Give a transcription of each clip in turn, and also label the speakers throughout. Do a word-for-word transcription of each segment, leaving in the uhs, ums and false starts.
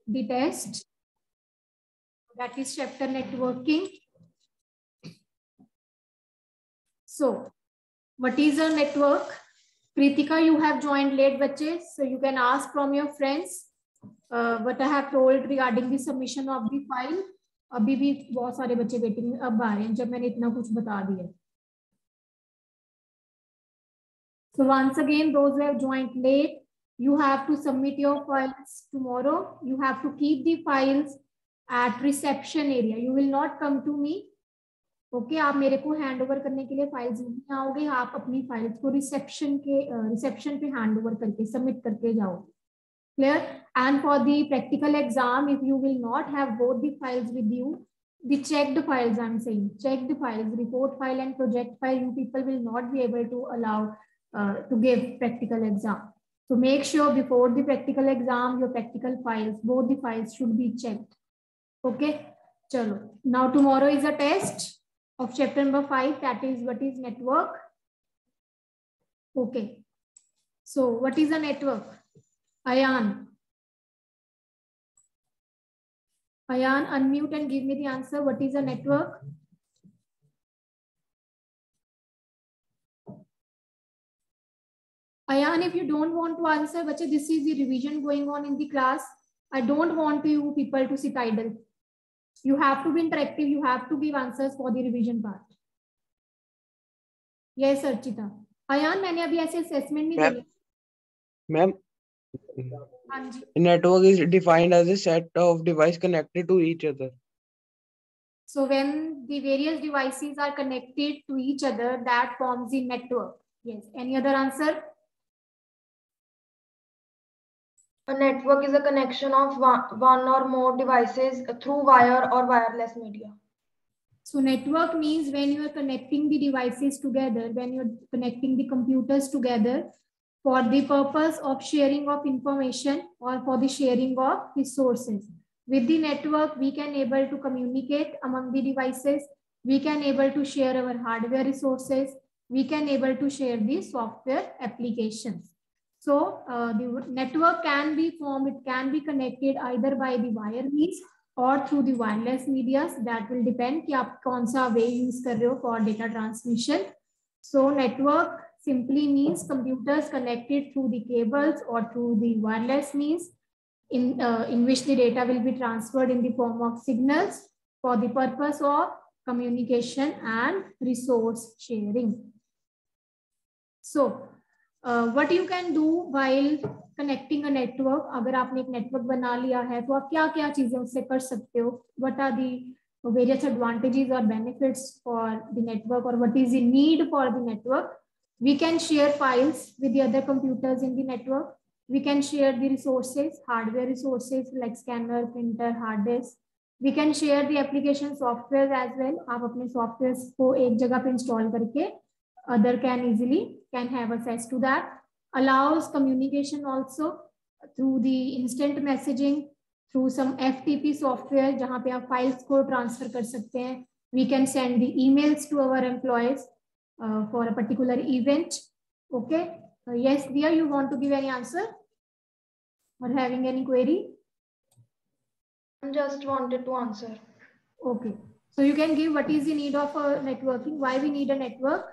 Speaker 1: the test. That is chapter networking. So, what is a network? Kritika, you have joined late, bache, so you can ask from your friends uh, what I have told regarding the submission of the file. अभी भी बहुत सारे बच्चे waiting में अब आ रहे हैं जब मैंने इतना कुछ बता दिया. So once again, those who have joined late, you have to submit your files tomorrow. You have to keep the files at reception area. You will not come to me. Okay, आप मेरे को hand over करने के लिए files नहीं आओगे, आप अपनी फाइल्स को रिसेप्शन के रिसेप्शन पे हैंड ओवर करके सबमिट करके जाओगे. Clear? And for the practical exam, if you will not have both the files with you, the checked files, I'm saying, checked files, report file and project file, you people will not be able to allow uh, to give practical exam. So make sure before the practical exam, your practical files, both the files should be checked. Okay, chalo. Now tomorrow is a test of chapter number five, that is what is network. Okay, so what is a network? Ayan. Ayan, unmute and give me the answer. What is a network? Ayan, if you don't want to answer, bache, this is the revision going on in the class. I don't want you people to sit idle. You have to be interactive. You have to give answers for the revision part. Yes, Archita. Ayan, मैंने अभी ऐसे assessment नहीं दिया.
Speaker 2: Ma'am, network is defined as a set of devices connected to each other.
Speaker 1: So when the various devices are connected to each other, that forms the network. Yes. Any other answer?
Speaker 3: A network is a connection of one, one or more devices through wire or wireless media.
Speaker 1: So network means when you are connecting the devices together, when you're connecting the computers together for the purpose of sharing of information or for the sharing of resources. With the network, we can able to communicate among the devices. We can able to share our hardware resources. We can able to share the software applications. So uh, the network can be formed, it can be connected either by the wire means or through the wireless medias. That will depend कि आप कौन सा way use कर रहे हो for data transmission. So network simply means computers connected through the cables or through the wireless means in, uh, in which the data will be transferred in the form of signals for the purpose of communication and resource sharing. So uh, what you can do while connecting a network, अगर आपने एक network बना लिया है तो आप क्या क्या चीजें उससे कर सकते हो? What are the various advantages or benefits for the network, or what is the need for the network? We can share files with the other computers in the network. We can share the resources, hardware resources like scanner, printer, hard disk. We can share the application software as well. आप अपने softwares को एक जगह पे install करके other can easily can have access to that. Allows communication also through the instant messaging, through some F T P software जहाँ पे आप files को transfer कर सकते हैं. We can send the emails to our employees uh, for a particular event. Okay. Uh, yes, Dia, you want to give any answer or having any query?
Speaker 3: I just wanted to answer.
Speaker 1: Okay. So you can give what is the need of a networking, why we need a network?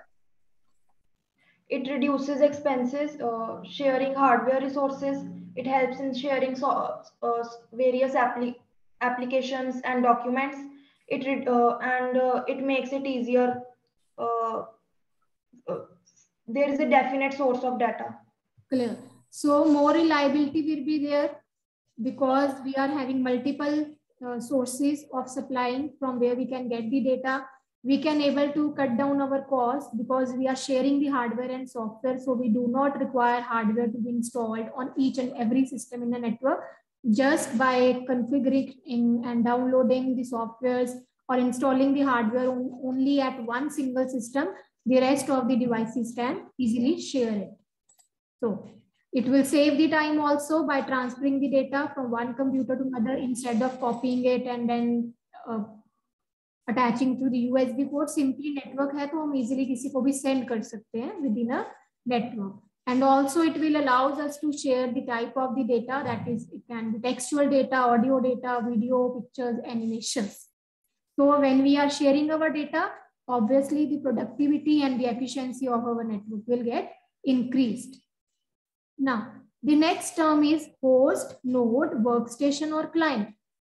Speaker 3: It reduces expenses, uh, sharing hardware resources. It helps in sharing so, uh, various appli applications and documents. It uh, and uh, it makes it easier. Uh, uh, there is a definite source of data.
Speaker 1: Clear. So more reliability will be there because we are having multiple uh, sources of supplying from where we can get the data. We can able to cut down our cost because we are sharing the hardware and software. So we do not require hardware to be installed on each and every system in the network. Just by configuring and downloading the softwares or installing the hardware on, only at one single system, the rest of the devices can easily share it. So it will save the time also by transferring the data from one computer to another instead of copying it and then uh, attaching to the U S B port. Simply network है तो हम easily किसी को भी send कर सकते हैं within a network. And also it will allows us to share the type of the data, that is, it can be textual data, audio data, video, pictures, animations. So when we are sharing our data, obviously the productivity and the efficiency of our network will get increased. Now, the next term is host, node, workstation, or client.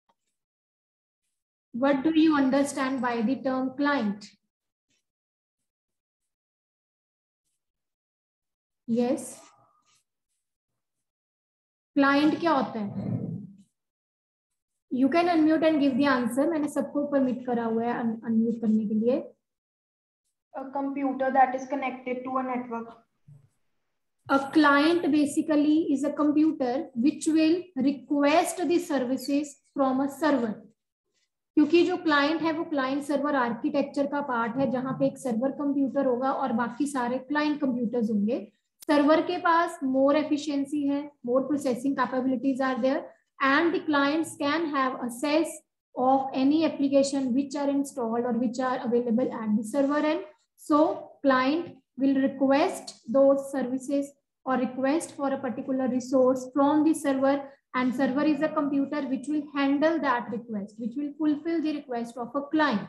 Speaker 1: What do you understand by the term client? Yes. Client क्या होता है? You can unmute and give the answer. मैंने सबको permit करा हुआ है unmute करने के लिए.
Speaker 3: A computer that is connected to a network.
Speaker 1: A client basically is a computer which will request the services from a server. क्योंकि जो क्लाइंट है वो क्लाइंट सर्वर आर्किटेक्चर का पार्ट है, जहां पे एक सर्वर कंप्यूटर होगा और बाकी सारे क्लाइंट कंप्यूटर्स होंगे. सर्वर के पास मोर एफिशिएंसी है, more processing capabilities are there, and the clients can have access of any application which are installed or which are available at the server end. So client will request those services or request for a particular resource from the server, and server is a computer which will handle that request, which will fulfill the request of a client.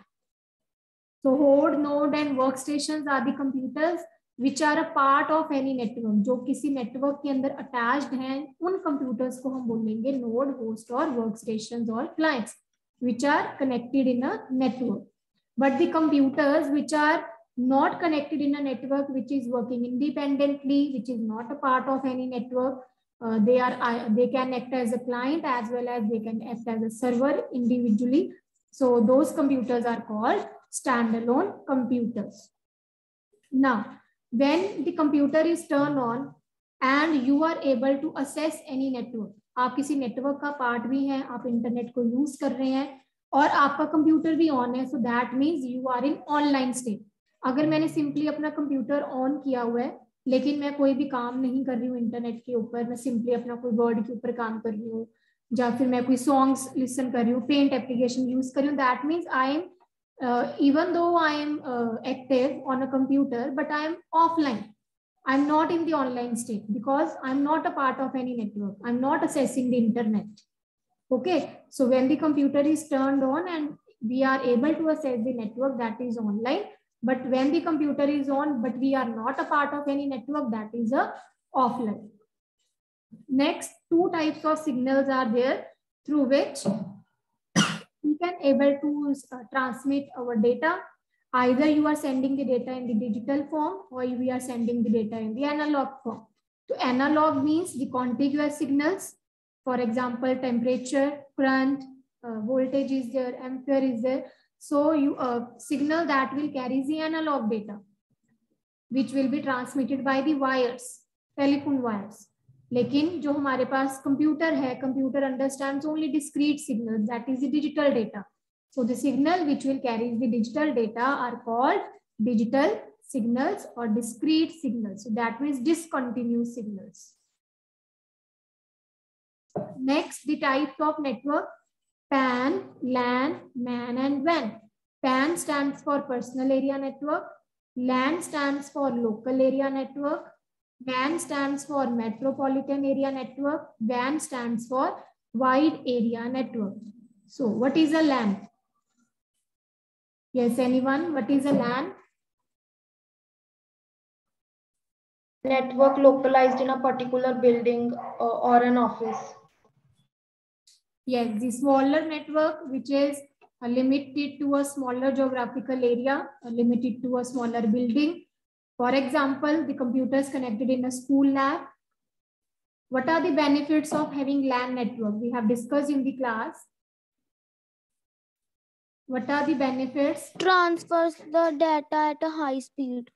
Speaker 1: So host, node and workstations are the computers which are a part of any network. जो किसी network के अंदर attached हैं, उन computers को हम बोलेंगे node, host और workstations और clients which are connected in a network. But the computers which are not connected in a network, which is working independently, which is not a part of any network, uh, they are uh, they can act as a client as well as they can act as a server individually. So those computers are called standalone computers. Now, when the computer is turned on and you are able to access any network, आप किसी network का part भी हैं, आप internet को use कर रहे हैं और आपका कंप्यूटर भी ऑन है, so that means you are in online state. अगर मैंने सिंपली अपना कंप्यूटर ऑन किया हुआ है लेकिन मैं कोई भी काम नहीं कर रही हूँ इंटरनेट के ऊपर, मैं सिंपली अपना कोई वर्ड के ऊपर काम कर रही हूँ या फिर मैं कोई सॉन्ग्स लिसन कर रही हूँ, पेंट एप्लीकेशन यूज कर रही हूँ, that means I am Uh, even though I am uh, active on a computer, but I am offline. I'm not in the online state because I'm not a part of any network. I'm not accessing the internet. Okay. So when the computer is turned on and we are able to access the network, that is online. But when the computer is on, but we are not a part of any network, that is a offline. Next, two types of signals are there through which we can able to uh, transmit our data. Either you are sending the data in the digital form or we are sending the data in the analog form. So analog means the contiguous signals. For example, temperature, current, uh, voltage is there, ampere is there. So you uh, signal that will carry the analog data, which will be transmitted by the wires, telephone wires. लेकिन जो हमारे पास computer है, computer understands only discrete signals, that is the digital data. So the signal which will carry the digital data are called digital signals और discrete signals. So that means discontinuous signals. Next, the types of network: PAN, LAN, MAN and वैन. PAN stands for personal area network, LAN stands for local area network, WAN stands for metropolitan area network, WAN stands for wide area network. So what is a LAN? Yes, anyone? What is a LAN?
Speaker 3: Network localized in a particular building uh, or an office.
Speaker 1: Yes, the smaller network which is uh, limited to a smaller geographical area, uh, limited to a smaller building. For example, the computers connected in a school lab. What are the benefits of having LAN network? We have discussed in the class. What are the benefits?
Speaker 4: Transfers the data at a high speed.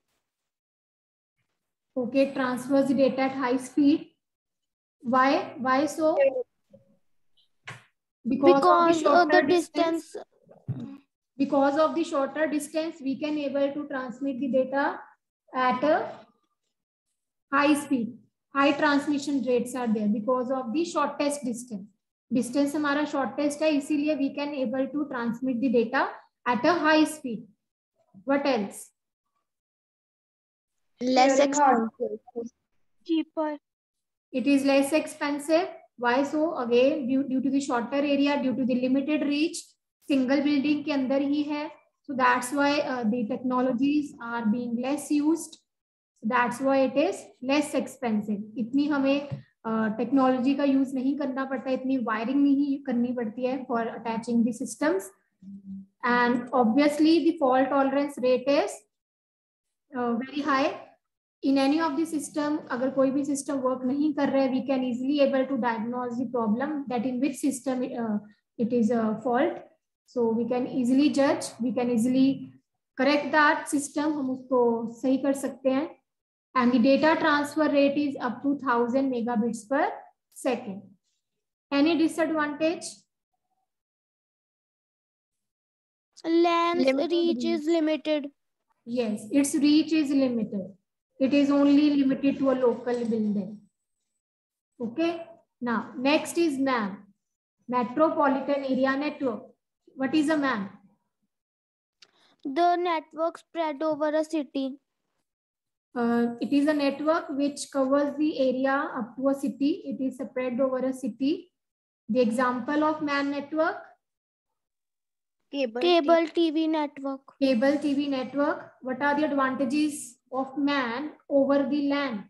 Speaker 1: Okay, transfers the data at high speed. Why? Why so? Because,
Speaker 4: because
Speaker 1: of the shorter
Speaker 4: of the
Speaker 1: distance.
Speaker 4: distance.
Speaker 1: Because of the shorter distance, we can able to transmit the data at a high speed. High transmission rates are there because of the shortest distance. Distance हमारा shortest है, इसीलिए we can able to transmit the data at a high speed. What else?
Speaker 4: Less
Speaker 3: Sharing hard-
Speaker 4: expensive. cheaper.
Speaker 1: It is less expensive. Why so? Again, due, due to the shorter area, due to the limited reach, single building के अंदर ही है. So that's why uh, the technologies are being less used. So that's why it is less expensive. इतनी हमें technology uh, का use नहीं करना पड़ता, इतनी वायरिंग नहीं करनी पड़ती है for attaching the systems. And obviously the fault tolerance rate is uh, very high. In any of the system, अगर कोई भी system work नहीं कर रहा है, we can easily able to diagnose the problem that in which system uh, it is a fault. So we can easily judge, we can easily correct that system. हम उसको सही कर सकते हैं. And the data transfer rate is up to one thousand megabits per second. Any disadvantage?
Speaker 4: Lens
Speaker 1: Limited
Speaker 4: reach
Speaker 1: reach.
Speaker 4: is limited.
Speaker 1: Yes, its reach is limited. It is only limited to a local building. Okay. Now, next is M A N, Metropolitan Area Network. What is a M A N?
Speaker 4: The network spread over a city.
Speaker 1: Uh, it is a network which covers the area up to a city. It is spread over a city. The example of M A N network?
Speaker 4: Cable, Cable T V network.
Speaker 1: Cable T V network. What are the advantages of M A N over the LAN?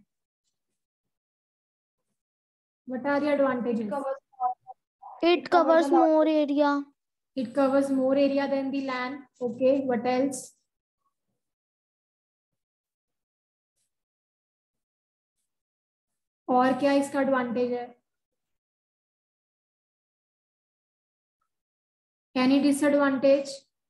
Speaker 1: What are the advantages?
Speaker 3: It covers,
Speaker 4: it
Speaker 3: it
Speaker 4: covers,
Speaker 3: covers
Speaker 4: more area.
Speaker 1: It covers more area than the LAN. Okay, what else? और क्या इसका advantage है? Any disadvantage?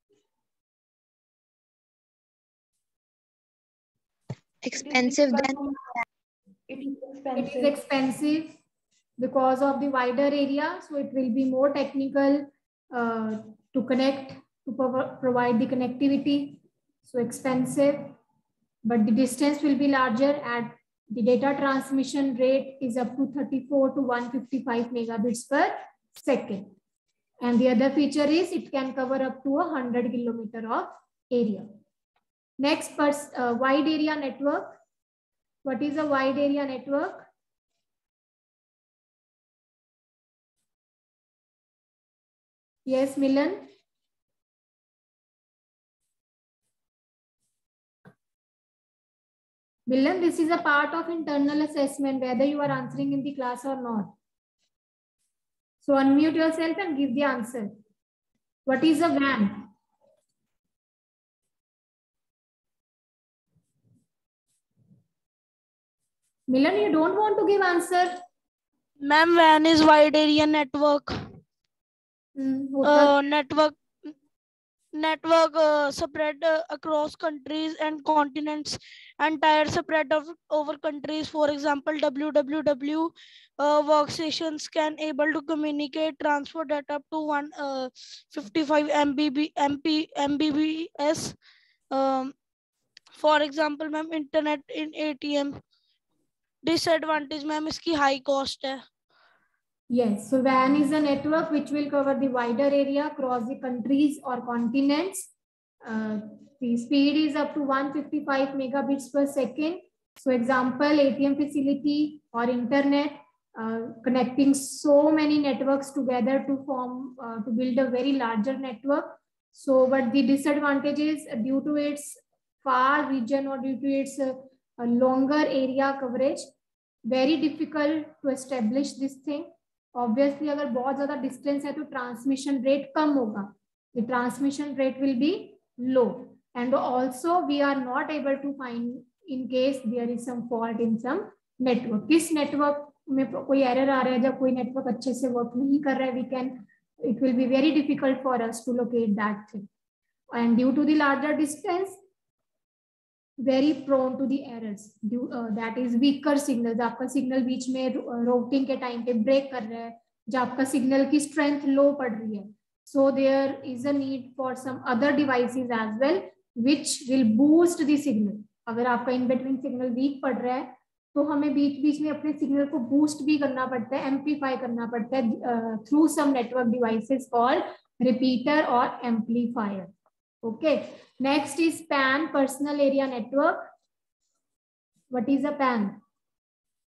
Speaker 5: Expensive then.
Speaker 3: It is expensive.
Speaker 1: It is expensive because of the wider area. So it will be more technical uh, to connect, to pro provide the connectivity. So expensive, but the distance will be larger. At the data transmission rate is up to thirty-four to one fifty-five megabits per second. And the other feature is it can cover up to one hundred kilometer of area. Next, pers uh, wide area network. What is a wide area network? Yes, Milan. Milan, this is a part of internal assessment, whether you are answering in the class or not. So unmute yourself and give the answer. What is a W A N? Milan, you don't want to give answer?
Speaker 6: Ma'am, W A N is wide area network.
Speaker 1: Hmm,
Speaker 6: uh, network network uh, spread uh, across countries and continents, entire spread of over countries. For example, W W W uh, workstations can able to communicate, transfer data up to one uh, fifty-five M B P S. Um, for example, ma'am, internet in A T M. Disadvantage, ma'am, इसकी high cost है.
Speaker 1: Yes, so W A N is a network which will cover the wider area across the countries or continents. Uh, the speed is up to one hundred fifty-five megabits per second. So example, A T M facility or internet, uh, connecting so many networks together to form, uh, to build a very larger network. So, but the disadvantage is due to its far region or due to its uh, a longer area coverage, very difficult to establish this thing. Obviously, अगर बहुत ज़्यादा distance है तो transmission rate कम होगा. The transmission rate will be low, and also we are not able to find in case there is some fault in some network. किस network में कोई error आ रहा है, जब कोई network अच्छे से work नहीं कर रहा है, we can, it will be very difficult for us to locate that thing. And due to the larger distance, very prone to the errors. Due, uh, that is weaker signals. आपका signal बीच में routing के time पे break कर रहा है, जब आपका signal की strength low पड़ रही है. So there is a need for some other devices as well, which will boost the signal. अगर आपका in between signal weak पड़ रहा है, तो हमें बीच बीच में अपने signal को boost भी करना पड़ता है, amplify करना पड़ता है uh, through some network devices called repeater or amplifier. Okay. Next is P A N, personal area network. What is a P A N?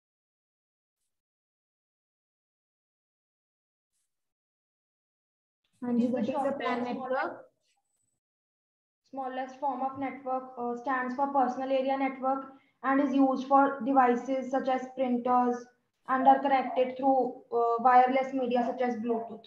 Speaker 1: हाँ जी, what is the PAN network?
Speaker 3: Smallest form of network, uh, stands for personal area network and is used for devices such as printers and are connected through uh, wireless media such as Bluetooth.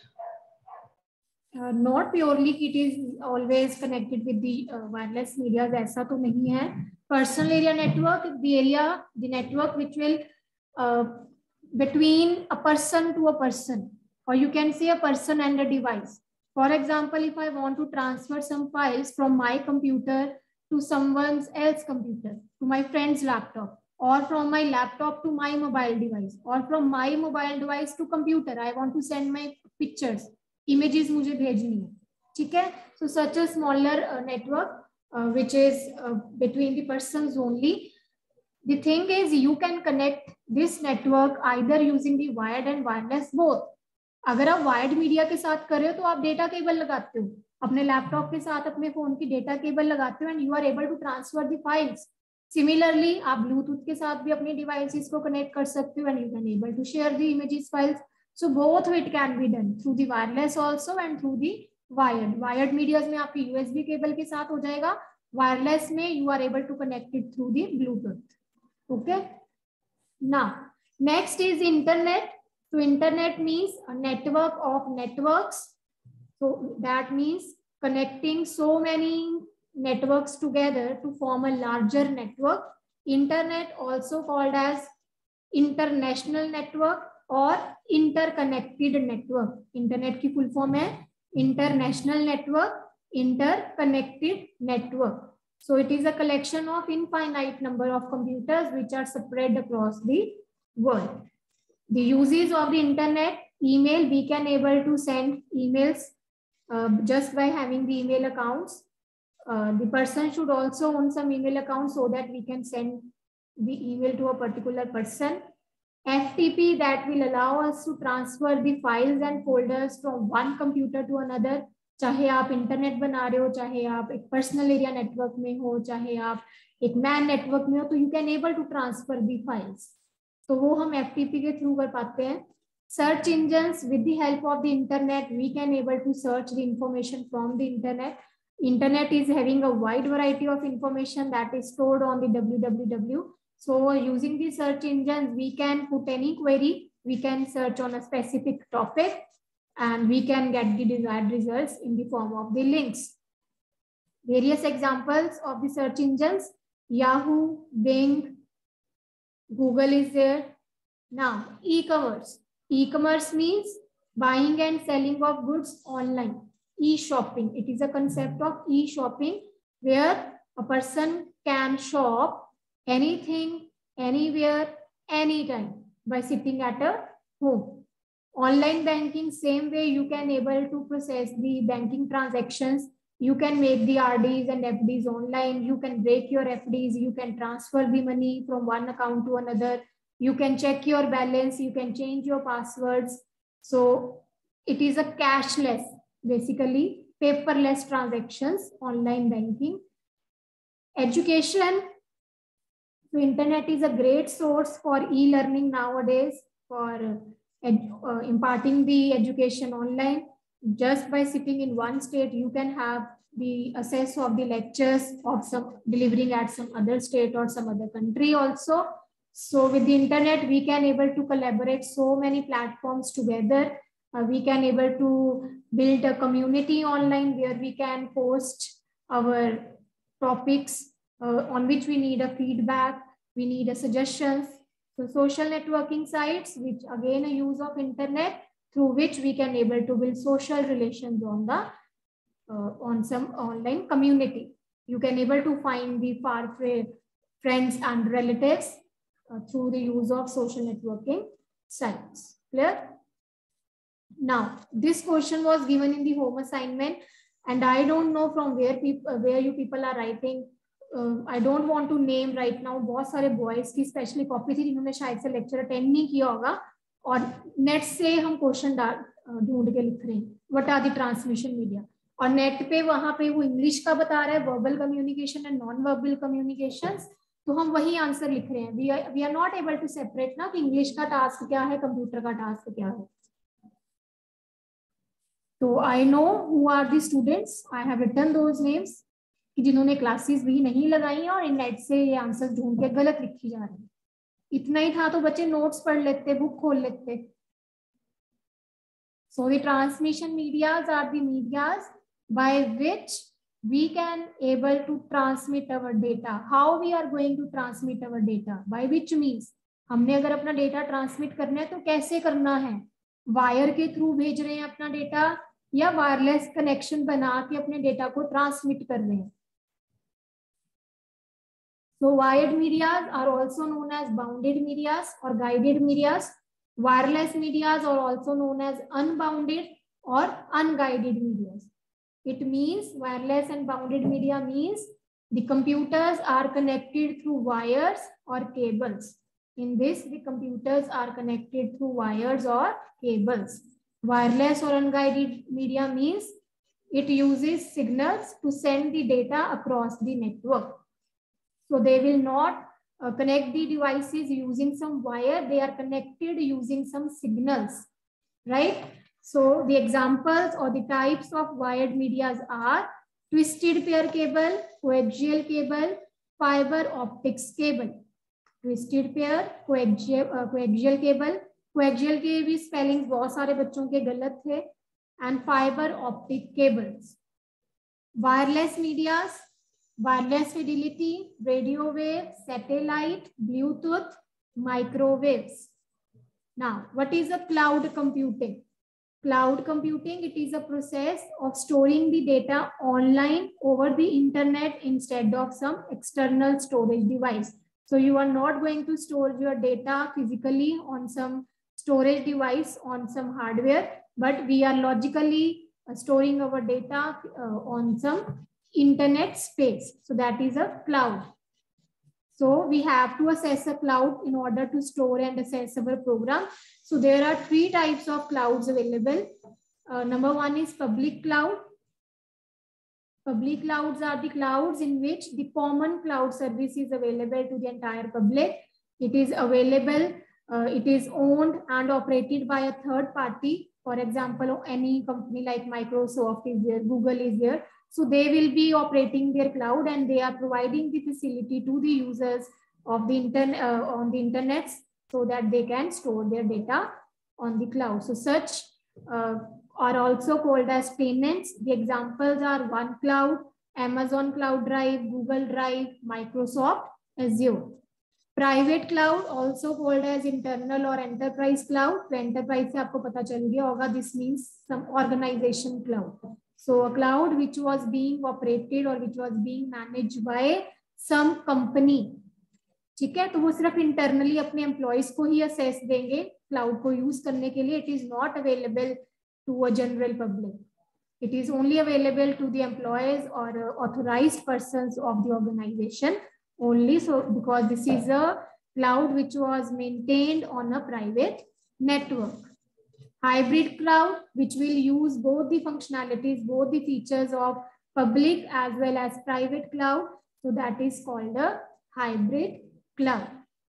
Speaker 1: Uh, not purely it is always connected with the uh, wireless media, ऐसा तो नहीं है. Personal area network, the area, the network which will uh, between a person to a person, or you can say a person and a device. For example, if I want to transfer some files from my computer to someone else's computer, to my friend's laptop, or from my laptop to my mobile device, or from my mobile device to computer, I want to send my pictures, images मुझे भेजनी है, ठीक है? So such a smaller uh, network uh, which is uh, between the persons only. The thing is, you can connect this network either using the wired and wireless both. अगर आप wired media के साथ कर रहे हो तो आप data cable लगाते हो, अपने लैपटॉप के साथ अपने फोन की डेटा केबल लगाते हो, and you are able to transfer the files. Similarly आप ब्लूटूथ के साथ भी अपनी डिवाइसेस को कनेक्ट कर सकते हो, and you can able to share the images files. So both it can be done through the wireless also and through the wired. Wired medias में आपकी यूएसबी केबल के साथ हो जाएगा, वायरलेस में you are able to connect it through the Bluetooth. Okay, now next is internet. So internet means a network of networks. So that means connecting so many networks together to form a larger network. Internet also called as international network or interconnected network. Internet की full form है international network, interconnected network. So it is a collection of infinite number of computers which are spread across the world. The uses of the internet: email, we can able to send emails uh, just by having the email accounts. Uh, the person should also own some email accounts so that we can send the email to a particular person. F T P, that will allow us to transfer the files and folders from one computer to another. चाहे आप internet बना रहे हो, चाहे आप एक personal area network में हो, चाहे आप एक मैन नेटवर्क में हो, तो you can able to transfer the files. तो वो हम F T P के थ्रू कर पाते हैं. Search engines, with the help of the internet, we can able to search the information from the internet. Internet is having a wide variety of information that is stored on the W W W. So using the search engines, we can put any query, we can search on a specific topic, and we can get the desired results in the form of the links. Various examples of the search engines: Yahoo, Bing, Google is there. Now, e-commerce. E-commerce means buying and selling of goods online. E-shopping. It is a concept of e-shopping where a person can shop anything, anywhere, anytime by sitting at a home. Online banking, same way you can able to process the banking transactions. You can make the R Ds and F Ds online. You can break your F Ds. You can transfer the money from one account to another. You can check your balance. You can change your passwords. So it is a cashless, basically paperless transactions, online banking. Education. So internet is a great source for e-learning nowadays, for uh, imparting the education online. Just by sitting in one state, you can have the access of the lectures of some delivering at some other state or some other country also. So with the internet, we can able to collaborate so many platforms together. Uh, we can able to build a community online where we can post our topics uh, on which we need a feedback, we need a suggestions. So social networking sites, which again a use of internet, through which we can able to build social relations on the uh, on some online community. You can able to find the far friends and relatives uh, through the use of social networking sites. Clear? Now, this question was given in the home assignment, and I don't know from where people where you people are writing. Uh, I don't want to name right now. बहुत सारे boys की specially copy थी जिन्होंने शायद से lecture attend नहीं किया होगा, और नेट से हम क्वेश्चन ढूंढ के लिख रहे हैं what are the transmission media, और नेट पे वहां पे वो इंग्लिश का बता रहा है, verbal communication and non verbal communications, तो हम वही आंसर लिख रहे हैं. We are we are not able to separate ना कि इंग्लिश का टास्क क्या है, कंप्यूटर का टास्क क्या है. तो I know who are the students, I have written those names कि जिन्होंने क्लासेस भी नहीं लगाई हैं और इन नेट से ये आंसर ढूंढ के गलत लिखी जा रही है। इतना ही था तो बच्चे नोट्स पढ़ लेते, बुक खोल लेते। So the transmission medias are the medias by which we can able to transmit our data. How we are going to transmit our data? By which means हमने अगर अपना डेटा ट्रांसमिट करना है तो कैसे करना है? वायर के थ्रू भेज रहे हैं अपना डेटा या वायरलेस कनेक्शन बना के अपने डेटा को ट्रांसमिट कर रहे हैं? So wired medias are also known as bounded medias or guided medias. Wireless medias are also known as unbounded or unguided medias. It means wireless and bounded media means the computers are connected through wires or cables. In this, the computers are connected through wires or cables. Wireless or unguided media means it uses signals to send the data across the network. So they will not Uh, connect the devices using some wire, they are connected using some signals, right? So the examples or the types of wired medias are twisted pair cable, coaxial cable, fiber optics cable. Twisted pair, coaxial, uh, coaxial cable, coaxial के भी spellings बहुत सारे बच्चों के गलत थे, and fiber optic cables. Wireless medias, wireless fidelity, radio wave, satellite, Bluetooth, microwaves. Now, what is a cloud computing? Cloud computing, it is a process of storing the data online over the internet instead of some external storage device. So you are not going to store your data physically on some storage device on some hardware, but we are logically uh, storing our data uh, on some internet space. So that is a cloud. So we have to access a cloud in order to store and access our program. So there are three types of clouds available. Uh, number one is public cloud. Public clouds are the clouds in which the common cloud service is available to the entire public. It is available, uh, it is owned and operated by a third party. For example, any company like Microsoft is there, Google is there. So they will be operating their cloud and they are providing the facility to the users of the internet uh, on the internet so that they can store their data on the cloud. So such uh, are also called as tenants. The examples are OneCloud, Amazon Cloud Drive, Google Drive, Microsoft Azure. Private cloud also called as internal or enterprise cloud. तो enterprise से आपको पता चल गया होगा. This means some organization cloud. So a cloud which was being operated or which was being managed by some company. ठीक है, तो वो सिर्फ internally अपने employees को ही access देंगे cloud को use करने के लिए. It is not available to a general public. It is only available to the employees or uh, authorized persons of the organization only. So because this is a cloud which was maintained on a private network. Hybrid cloud, which will use both the functionalities, both the features of public as well as private cloud. So that is called a hybrid cloud.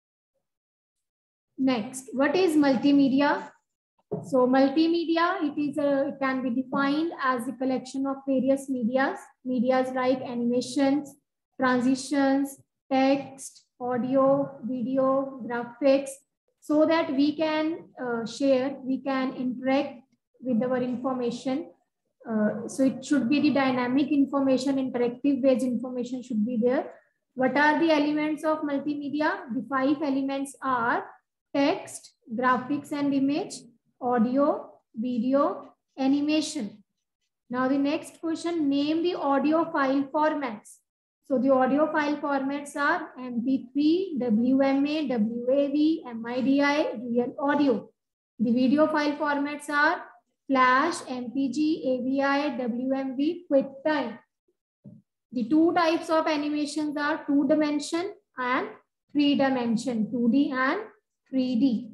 Speaker 1: Next, what is multimedia? So multimedia, it is a, it can be defined as a collection of various medias, medias like animations, transitions, text, audio, video, graphics, so that we can uh, share, we can interact with our information. Uh, so it should be the dynamic information, interactive based information should be there. What are the elements of multimedia? The five elements are text, graphics and image, audio, video, animation. Now the next question, name the audio file formats. So the audio file formats are M P three, W M A, W A V, M I D I, real audio. The video file formats are Flash, M P G, A V I, W M V, QuickTime. The two types of animations are two dimension and three dimension, two D and three D.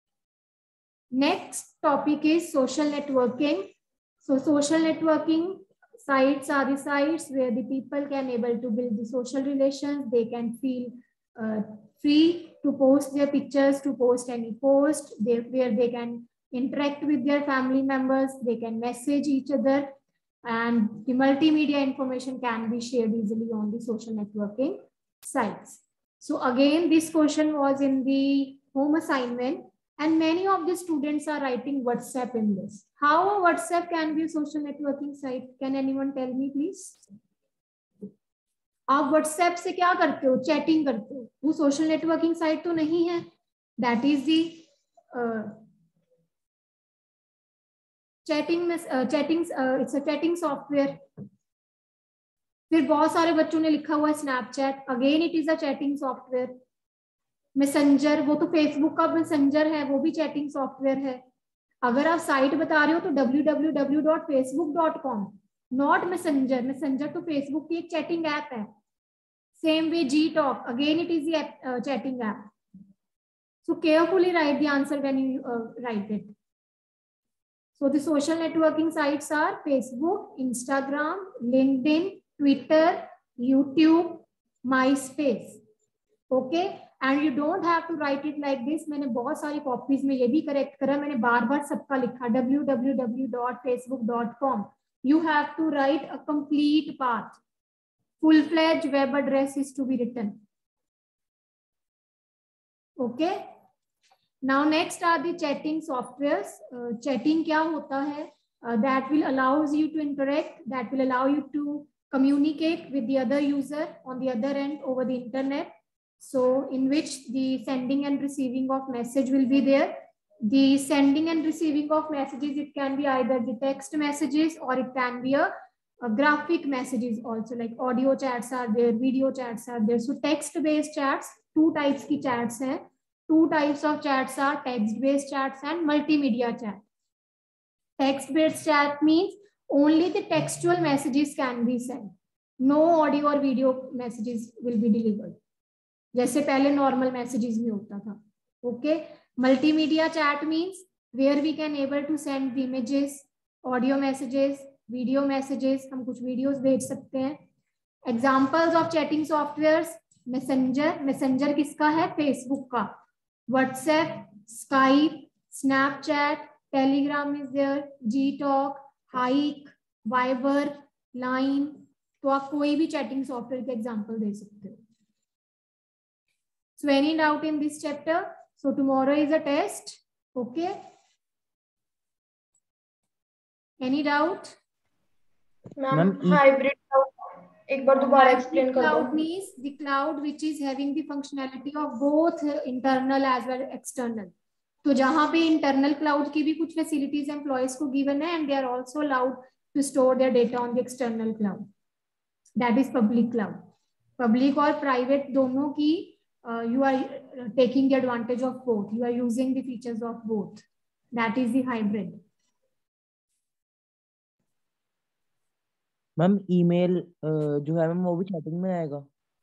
Speaker 1: Next topic is social networking. So social networking sites are the sites where the people can able to build the social relations. They can feel uh, free to post their pictures, to post any post, they, where they can interact with their family members, they can message each other, and the multimedia information can be shared easily on the social networking sites. So again, this question was in the home assignment, and many of the students are writing WhatsApp in this. How a WhatsApp can be a social networking site? Can anyone tell me please? आप WhatsApp से क्या करते हो? Chatting करते हो, वो social networking site तो नहीं है. दैट इज दी चैटिंग में chatting it's a chatting software. फिर बहुत सारे बच्चों ने लिखा हुआ है Snapchat, again it is a chatting software. Messenger, वो तो फेसबुक का मैसेंजर है, वो भी चैटिंग सॉफ्टवेयर है. अगर आप साइट बता रहे हो तो W W W dot Facebook dot com, not Messenger. Messenger तो फेसबुक की एक चैटिंग ऐप है. Same way G talk, again it is the chatting app. So carefully write the answer when you write it. So the social networking sites are Facebook, Instagram, LinkedIn, Twitter, YouTube, MySpace. Okay, and you don't have to write it like this. मैंने बहुत सारी copies में ये भी correct करा, मैंने बार बार सबका लिखा W W W dot Facebook dot com. You have to write a complete path. Full-fledged web address is to be written. Okay. Now next are the chatting softwares. Uh, chatting क्या होता है? Uh, that will allows you to interact, that will allow you to communicate with the other user on the other end over the internet. So in which the sending and receiving of message will be there. The sending and receiving of messages, it can be either the text messages or it can be a, a graphic messages also, like audio chats are there, video chats are there. So text based chats, two types की chats हैं. Two types of chats are text based chats and multimedia chat. Text based chat means only the textual messages can be sent. No audio or video messages will be delivered. जैसे पहले normal messages में होता था. Okay. Multimedia chat means where we can able to send the images, audio messages, video messages. हम कुछ videos भेज सकते हैं. Examples of chatting softwares: Messenger. Messenger किसका है? Facebook का. WhatsApp, Skype, Snapchat, Telegram is there, Gtalk, Hike, Viber, Line. तो आप कोई भी चैटिंग सॉफ्टवेयर का एग्जांपल दे सकते हो. So any doubt in this chapter? So tomorrow is a test. Okay. Any doubt?
Speaker 3: Ma'am hybrid एक बार दोबारा एक्सप्लेन कर दो.
Speaker 1: Cloud means the cloud which is having the functionality of both internal as well external. तो जहाँ पे internal cloud की भी कुछ facilities employees को given है, and they are also allowed to store their data on the external cloud. That is public cloud. Public और private दोनों की uh, you are taking the advantage of both. You are using the features of both. That is the hybrid.
Speaker 2: Ma'am email जो है ma'am वो भी chatting में आएगा?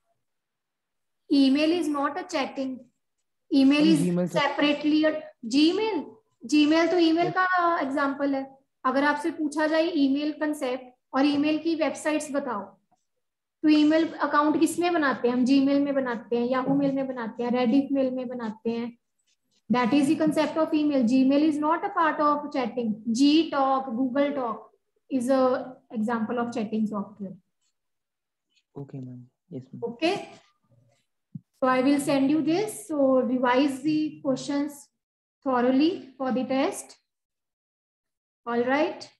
Speaker 1: Email is not a chatting. Email is separately a Gmail. Gmail तो email का example है. अगर आपसे पूछा जाए ईमेल कंसेप्ट और ईमेल की वेबसाइट्स बताओ, तो ईमेल अकाउंट किसमें बनाते हैं? हम जीमेल में बनाते हैं, याहू मेल में बनाते हैं, रेडिट मेल में बनाते हैं. That is the concept of email. Gmail is not a part of chatting. G talk, Google talk is a example of chatting software.
Speaker 2: Okay, ma'am. Yes, ma'am.
Speaker 1: Okay. So I will send you this. So revise the questions thoroughly for the test. All right.